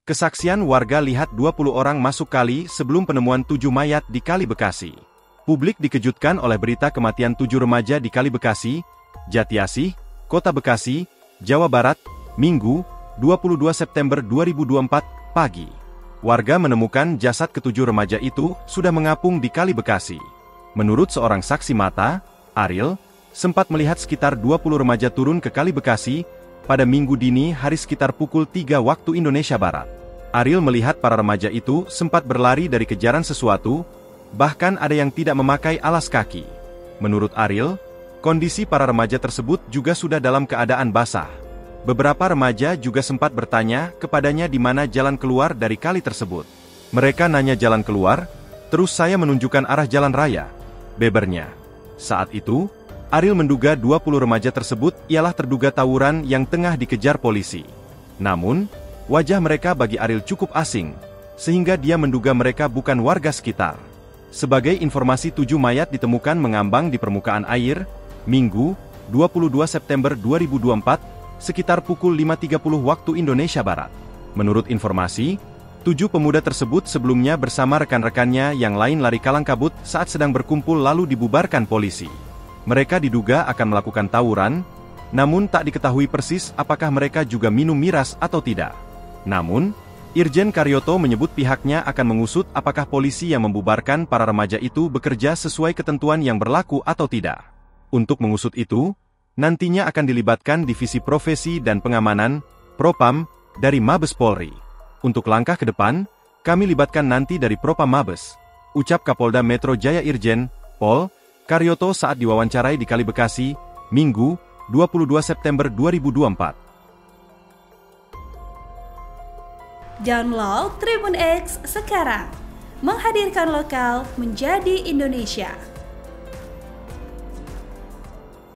Kesaksian warga lihat 20 orang masuk kali sebelum penemuan 7 mayat di Kali Bekasi. Publik dikejutkan oleh berita kematian 7 remaja di Kali Bekasi, Jatiasih, Kota Bekasi, Jawa Barat, Minggu, 22 September 2024, pagi. Warga menemukan jasad ketujuh remaja itu sudah mengapung di Kali Bekasi. Menurut seorang saksi mata, Ariel, sempat melihat sekitar 20 remaja turun ke Kali Bekasi pada Minggu dini hari sekitar pukul 3 waktu Indonesia Barat. Ariel melihat para remaja itu sempat berlari dari kejaran sesuatu, bahkan ada yang tidak memakai alas kaki. Menurut Ariel, kondisi para remaja tersebut juga sudah dalam keadaan basah. Beberapa remaja juga sempat bertanya kepadanya di mana jalan keluar dari kali tersebut. Mereka nanya jalan keluar, terus saya menunjukkan arah jalan raya, bebernya. Saat itu, Ariel menduga 20 remaja tersebut ialah terduga tawuran yang tengah dikejar polisi. Namun, wajah mereka bagi Ariel cukup asing, sehingga dia menduga mereka bukan warga sekitar. Sebagai informasi 7 mayat ditemukan mengambang di permukaan air, Minggu, 22 September 2024, sekitar pukul 5.30 waktu Indonesia Barat. Menurut informasi, 7 pemuda tersebut sebelumnya bersama rekan-rekannya yang lain lari kalang kabut saat sedang berkumpul lalu dibubarkan polisi. Mereka diduga akan melakukan tawuran, namun tak diketahui persis apakah mereka juga minum miras atau tidak. Namun, Irjen Karyoto menyebut pihaknya akan mengusut apakah polisi yang membubarkan para remaja itu bekerja sesuai ketentuan yang berlaku atau tidak. Untuk mengusut itu, nantinya akan dilibatkan Divisi Profesi dan Pengamanan, Propam, dari Mabes Polri. Untuk langkah ke depan, kami libatkan nanti dari Propam Mabes, ucap Kapolda Metro Jaya Irjen Pol Karyoto saat diwawancarai di Kali Bekasi, Minggu, 22 September 2024. Download Tribun X sekarang, menghadirkan lokal menjadi Indonesia.